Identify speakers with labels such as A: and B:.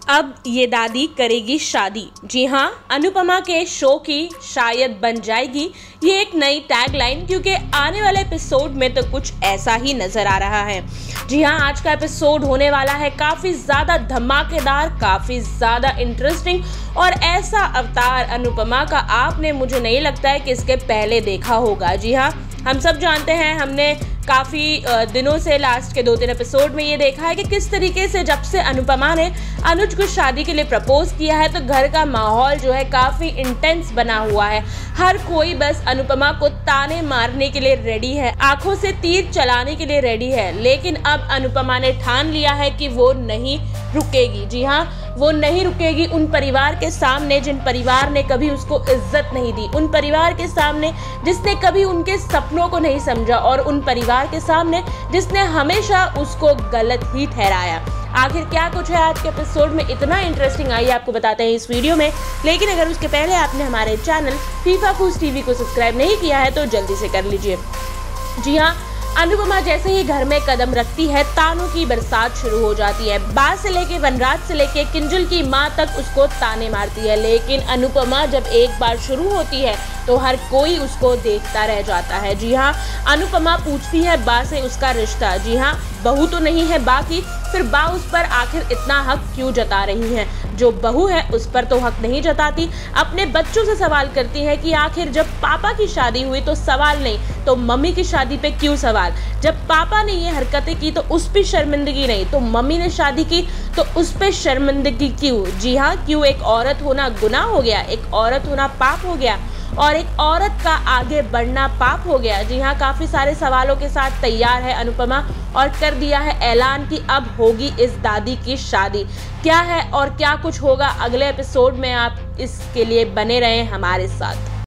A: अब ये दादी करेगी शादी। जी हाँ, अनुपमा के शो की शायद बन जाएगी ये एक नई टैगलाइन, क्योंकि आने वाले एपिसोड में तो कुछ ऐसा ही नजर आ रहा है। जी हाँ, आज का एपिसोड होने वाला है काफी ज्यादा धमाकेदार, काफी ज्यादा इंटरेस्टिंग और ऐसा अवतार अनुपमा का आपने, मुझे नहीं लगता है कि इसके पहले देखा होगा। जी हाँ, हम सब जानते हैं, हमने काफ़ी दिनों से लास्ट के 2-3 एपिसोड में ये देखा है कि किस तरीके से जब से अनुपमा ने अनुज को शादी के लिए प्रपोज किया है तो घर का माहौल जो है काफ़ी इंटेंस बना हुआ है। हर कोई बस अनुपमा को ताने मारने के लिए रेडी है, आंखों से तीर चलाने के लिए रेडी है। लेकिन अब अनुपमा ने ठान लिया है कि वो नहीं रुकेगी। जी हाँ, वो नहीं रुकेगी उन परिवार के सामने जिन परिवार ने कभी उसको इज्जत नहीं दी, उन परिवार के सामने जिसने कभी उनके सपनों को नहीं समझा और उन परिवार के सामने जिसने हमेशा उसको गलत ही ठहराया। आखिर क्या कुछ है आज के एपिसोड में इतना इंटरेस्टिंग, आइए आपको बताते हैं इस वीडियो में। लेकिन अगर उसके पहले आपने हमारे चैनल फीफा फूस टीवी को सब्सक्राइब नहीं किया है तो जल्दी से कर लीजिए। जी हाँ, अनुपमा जैसे ही घर में कदम रखती है तानों की बरसात शुरू हो जाती है। बा से लेके वनराज से लेके किंजल की माँ तक उसको ताने मारती है। लेकिन अनुपमा जब एक बार शुरू होती है तो हर कोई उसको देखता रह जाता है। जी हाँ, अनुपमा पूछती है बा से उसका रिश्ता। जी हाँ, बहू तो नहीं है बा की, फिर बा उस पर आखिर इतना हक क्यों जता रही है? जो बहू है उस पर तो हक नहीं जताती। अपने बच्चों से सवाल करती है कि आखिर जब पापा की शादी हुई तो सवाल नहीं तो मम्मी की शादी पे क्यों सवाल? जब पापा ने ये हरकतें की तो उस पर शर्मिंदगी नहीं, तो मम्मी ने शादी की तो उस पर शर्मिंदगी क्यों? जी हाँ, क्यों एक औरत होना गुनाह हो गया, एक औरत होना पाप हो गया और एक औरत का आगे बढ़ना पाप हो गया? जी हाँ, काफ़ी सारे सवालों के साथ तैयार है अनुपमा और कर दिया है ऐलान कि अब होगी इस दादी की शादी। क्या है और क्या कुछ होगा अगले एपिसोड में, आप इसके लिए बने रहें हमारे साथ।